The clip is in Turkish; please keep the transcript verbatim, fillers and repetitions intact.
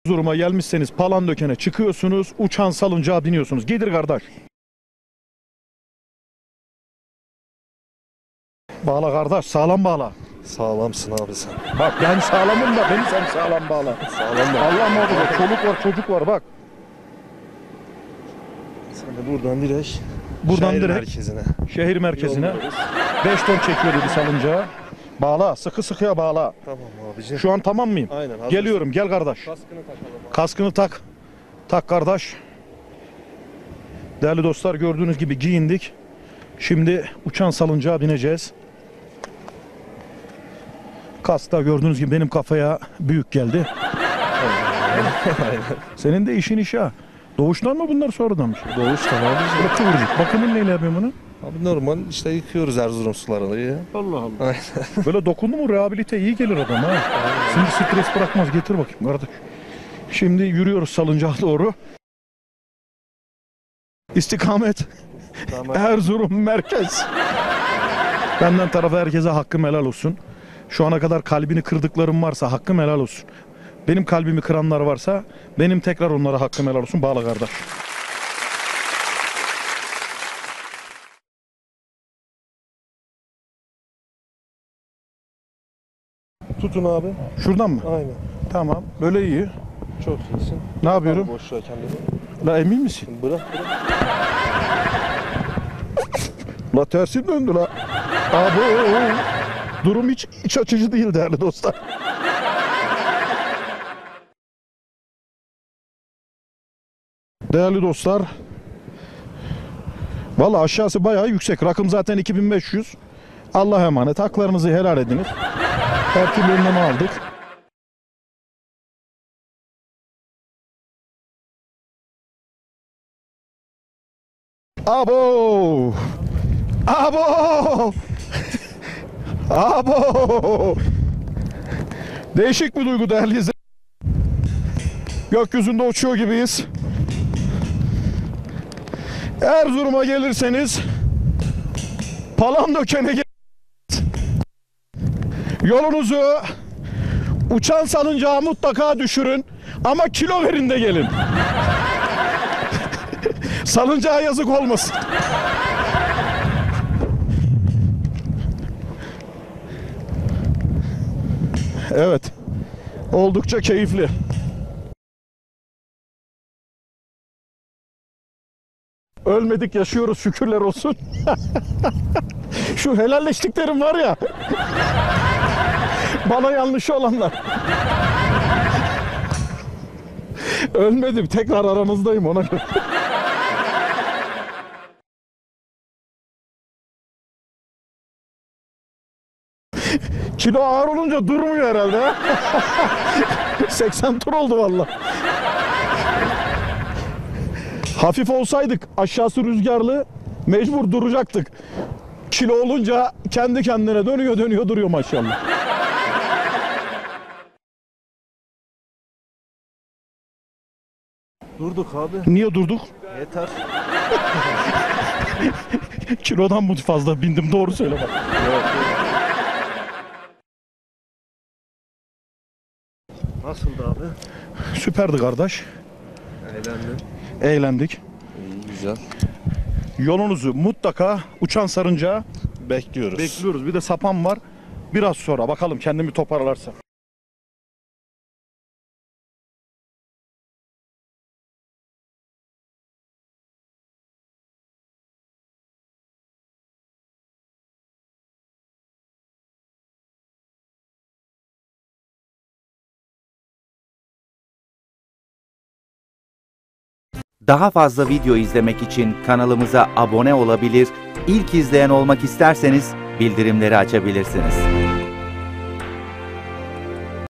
Erzurum'a gelmişseniz Palandöken'e çıkıyorsunuz, uçan salıncağa biniyorsunuz. Gelir kardeş. Bağla kardeş, sağlam bağla. Sağlamsın abi sen. Bak ben sağlamım da beni sen sağlam bağla. Sağlam da. Allah muhafaza, çoluk var çocuk var bak. Sen de buradan direkt Buradan şehir direkt merkezine. şehir merkezine Yolluyoruz. beş ton çekiyor dedi salıncağa. Bağla, sıkı sıkıya bağla. Tamam abicim. Şu an tamam mıyım? Aynen. hazır. Geliyorum, gel kardeş. Kaskını takalım abi. Kaskını tak. Tak kardeş. Değerli dostlar, gördüğünüz gibi giyindik. Şimdi uçan salıncağa bineceğiz. Kask da gördüğünüz gibi benim kafaya büyük geldi. Aynen. Senin de işin iş ha. Doğuştan mı bunlar sonradan mı? Doğuştan abicim. Böyle kıvırcık. Bakımın neyle yapıyorsun bunu? Abi normal işte yıkıyoruz Erzurum sularını ya. Allah Allah. Aynen. Böyle dokundu mu rehabilite iyi gelir adam ha. Şimdi stres bırakmaz. Getir bakayım kardeş. Şimdi yürüyoruz salıncağa doğru. İstikamet Tamam. Erzurum merkez. Benden tarafa herkese hakkım helal olsun. Şu ana kadar kalbini kırdıklarım varsa hakkım helal olsun. Benim kalbimi kıranlar varsa benim tekrar onlara hakkım helal olsun. Bağla kardeş. Tutun abi. Şuradan mı? Aynen. Tamam. Böyle iyi. Çok iyisin. Ne yapıyorum? Boş ver kendini. La emin misin? Bırak bırak. La tersi döndü la. Abo. Durum hiç iç açıcı değil değerli dostlar. Değerli dostlar. Vallahi aşağısı bayağı yüksek. Rakım zaten iki bin beş yüz. Allah'a emanet. Haklarınızı helal ediniz. Her türlü önlemi aldık. Abo! Abo! Abo! Değişik bir duygu değerli izleyiciler. Gökyüzünde uçuyor gibiyiz. Erzurum'a gelirseniz Palandöken'e gel. Yolunuzu uçan salıncağa mutlaka düşürün ama kilo verin de gelin. Salıncağa yazık olmasın. Evet. Oldukça keyifli. Ölmedik, yaşıyoruz, şükürler olsun. Şu helalleştiklerim var ya. Bana yanlışı olanlar. Ölmedim, tekrar aranızdayım ona göre. Kilo ağır olunca durmuyor herhalde. seksen tur oldu vallahi. Hafif olsaydık aşağısı rüzgarlı mecbur duracaktık. Kilo olunca kendi kendine dönüyor dönüyor duruyor maşallah. Durduk abi. Niye durduk? Yeter. Kilodan mı fazla bindim, doğru söyle bak. Yok, yok. Nasıldı abi? Süperdi kardeş. Eğlendim. Eğlendik. İyi, güzel. Yolunuzu mutlaka uçan sarıncağa Bekliyoruz. bekliyoruz. Bir de sapan var. Biraz sonra bakalım kendimi toparlarsa. Daha fazla video izlemek için kanalımıza abone olabilir, ilk izleyen olmak isterseniz bildirimleri açabilirsiniz.